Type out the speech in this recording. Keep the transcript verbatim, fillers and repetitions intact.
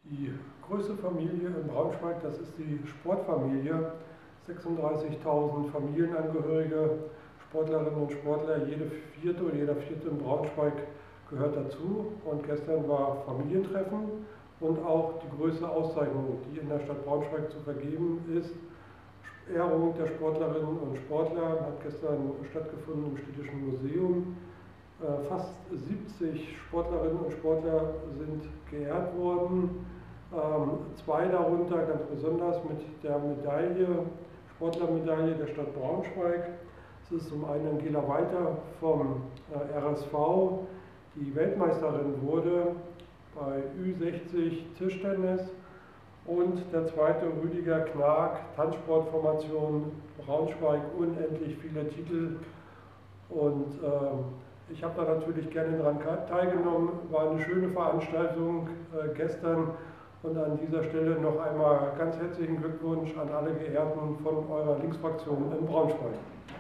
Die größte Familie in Braunschweig, das ist die Sportfamilie. sechsunddreißigtausend Familienangehörige, Sportlerinnen und Sportler, jede vierte oder jeder vierte in Braunschweig gehört dazu. Und gestern war Familientreffen und auch die größte Auszeichnung, die in der Stadt Braunschweig zu vergeben ist. Ehrung der Sportlerinnen und Sportler hat gestern stattgefunden im Städtischen Museum. Fast siebzig Sportlerinnen und Sportler sind geehrt worden. Zwei darunter ganz besonders mit der Medaille, Sportlermedaille der Stadt Braunschweig. Es ist zum einen Angela Walter vom R S V, die Weltmeisterin wurde bei Ü sechzig Tischtennis, und der zweite Rüdiger Knag, Tanzsportformation Braunschweig, unendlich viele Titel. Und äh, ich habe da natürlich gerne daran teilgenommen, war eine schöne Veranstaltung äh, gestern. Und an dieser Stelle noch einmal ganz herzlichen Glückwunsch an alle Geehrten von eurer Linksfraktion in Braunschweig.